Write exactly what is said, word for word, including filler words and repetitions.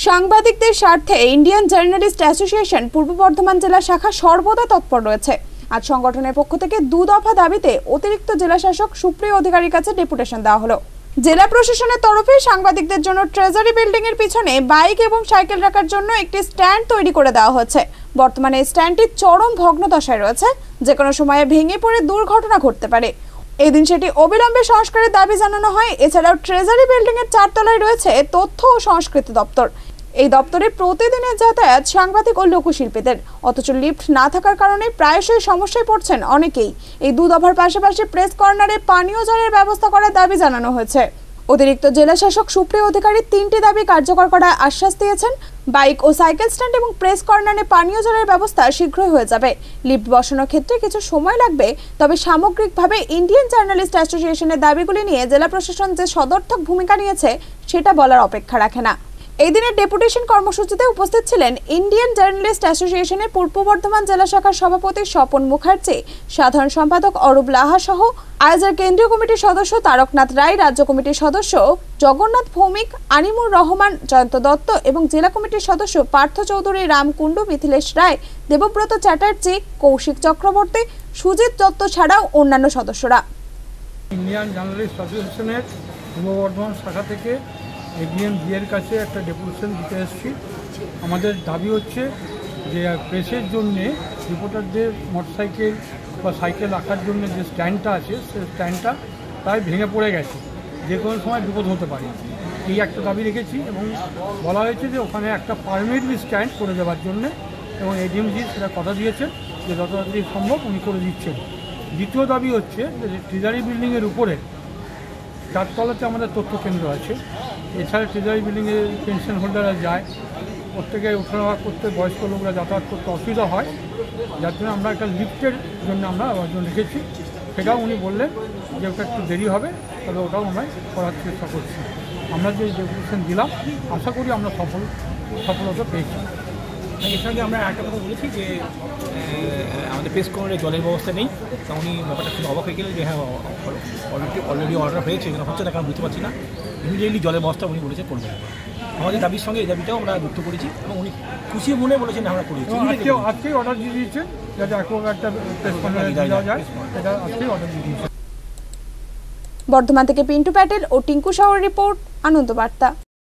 সাংবাদিকদের স্বার্থে Indian journalist association পূর্ব বর্ধমান জেলা শাখা সর্বদা তৎপর রয়েছে। আজ সংগঠনের পক্ষ থেকে দু দফা দাবিতে অতিরিক্ত জেলা শাসক সুপ্রিয় অধিকারীর কাছে ডেপুটেশন দেওয়া হলো। জেলা প্রশাসনের তরফে সাংবাদিকদের জন্য ট্রেজারি বিল্ডিং এর পিছনে বাইক এবং সাইকেল রাখার জন্য একটি স্ট্যান্ড তৈরি করে দেওয়া হয়েছে। বর্তমানে এই স্ট্যান্ডটি চরম ভগ্নদশায় রয়েছে, যে কোনো সময়ে ভেঙে পড়ে দুর্ঘটনা ঘটতে পারে। এই দিন সেটি অবিলম্বে সংস্কারের দাবি জানানো হয়। এছাড়াও ট্রেজারি বিল্ডিং এর চারতলায় রয়েছে তথ্য ও সংস্কৃতি দপ্তর। এই দপ্তরে প্রতিদিনের যাতায়াত সাংবাদিক ও লোকশিল্পীদের, অথচ লিফট না থাকার কারণে প্রায়শই সমস্যায় পড়ছেন অনেকেই। এই দু দফার পাশাপাশি প্রেস কর্নারে পানীয় জলের ব্যবস্থা করার দাবি জানানো হয়েছে। অতিরিক্ত জেলা শাসক সুপ্রিয় অধিকারী তিনটি দাবি কার্যকর করার আশ্বাস দিয়েছেন। বাইক ও সাইকেল স্ট্যান্ড এবং প্রেস কর্নারে পানীয় জলের ব্যবস্থা শীঘ্রই হয়ে যাবে। লিফট বসানোর ক্ষেত্রে কিছু সময় লাগবে, তবে সামগ্রিকভাবে ইন্ডিয়ান জার্নালিস্ট অ্যাসোসিয়েশনের দাবিগুলি নিয়ে জেলা প্রশাসন যে সদর্থক ভূমিকা নিয়েছে সেটা বলার অপেক্ষা রাখে না। এই দিনের ডেপুটেশন কর্মসূচিতে উপস্থিত ছিলেন ইন্ডিয়ান জার্নালিস্ট অ্যাসোসিয়েশনের পূর্ব বর্ধমান জেলা শাখার সভাপতি স্বপন মুখার্জি, সাধারণ সম্পাদক অরূপ লাহা সহ আয়োজক কেন্দ্রীয় কমিটির সদস্য তারকনাথ রায়, রাজ্য কমিটির সদস্য জগন্নাথ ভৌমিক, আনিমুর রহমান, জয়ন্ত দত্ত এবং জেলা কমিটির সদস্য পার্থ চৌধুরী, রামকুণ্ডু, মিথিলেশ রায়, দেবব্রত চ্যাটার্জি, কৌশিক চক্রবর্তী, সুজিত দত্ত ছাড়াও অন্যান্য সদস্যরা। ইন্ডিয়ান জার্নালিস্ট অ্যাসোসিয়েশনের পূর্ব বর্ধমান শাখা থেকে এডিএম জিএর কাছে একটা ডেপুটেশন দিতে এসেছি। আমাদের দাবি হচ্ছে যে প্রেসের জন্যে রিপোর্টারদের মোটরসাইকেল বা সাইকেল রাখার জন্য যে স্ট্যান্ডটা আছে সেই স্ট্যান্ডটা প্রায় ভেঙে পড়ে গেছে, যে কোনো সময় বিপদ হতে পারে। এই একটা দাবি রেখেছি এবং বলা হয়েছে যে ওখানে একটা পারমানেন্টলি স্ট্যান্ড করে দেওয়ার জন্য, এবং এডিএমজি সেটা কথা দিয়েছেন যে যত তাড়াতাড়ি সম্ভব উনি করে দিচ্ছেন। দ্বিতীয় দাবি হচ্ছে যে ট্রেজারি বিল্ডিংয়ের উপরে চারতলাতে আমাদের তথ্য কেন্দ্র আছে। এছাড়া ট্রেজারি বিল্ডিংয়ে পেনশন হোল্ডাররা যায়, প্রত্যেকে ওঠানামা করতে, বয়স্ক লোকরা যাতায়াত করতে অসুবিধা হয়, যার জন্য আমরা একটা লিফটের জন্য আমরা আবেদন রেখেছি। সেটাও উনি বললেন যে ওটা একটু দেরি হবে, তবে ওটাও আমরা করার চেষ্টা করছি। আমরা যে ডেপুটেশন দিলাম আশা করি আমরা সফল সফলতা পেয়েছি। এর সঙ্গে আমরা একটা কথা বলেছি যে আমাদের প্রেস কর্নারে জলের ব্যবস্থা নেই, তা উনি ব্যাপারটা খুব অবাক হয়ে গেলেন যে হ্যাঁ অলরেডি অলরেডি অর্ডার হয়েছে, এখানে হচ্ছে না কারণ বুঝতে পারছি না। ইমিডিয়েটলি জলের ব্যবস্থা উনি বলেছে করবেন। আমাদের দাবির সঙ্গে এই দাবিটাও আমরা যুক্ত করেছি এবং উনি খুশি মনে বলেছেন আমরা করেছি। আজকেই অর্ডার দিয়ে দিয়েছেন যাতে একটা প্রেস কর্নারে দেওয়া যায়, এটা আজকেই অর্ডার দিয়ে দিয়েছেন। বর্ধমান থেকে পিন্টু প্যাটেল ও টিঙ্কু সাউর রিপোর্ট, আনন্দবার্তা।